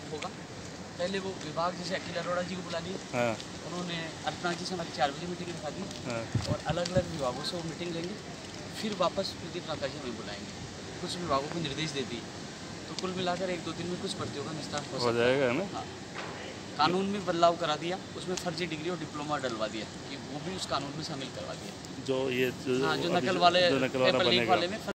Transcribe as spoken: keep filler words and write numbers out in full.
होगा। पहले वो विभाग जैसे अखिल अरोड़ा जी को बुला लिए, हाँ। उन्होंने अर्चना जी से हमारी चार बजे मीटिंग रखा दी, हाँ। और अलग अलग विभागों से वो मीटिंग लेंगे। फिर वापस प्रदीप नाका जी हमें बुलाएंगे, कुछ विभागों को निर्देश दे दिए, तो कुल मिलाकर एक दो दिन में कुछ भर्तियों का निस्तार हो हो जाएगा ना। हाँ। कानून में बदलाव करा दिया, उसमें फर्जी डिग्री और डिप्लोमा डलवा दिया कि वो भी उस कानून में शामिल करवा दिया। जो ये जो, हाँ, जो नकल वाले जो नकल वाला पेपर लीक बनेगा वाले में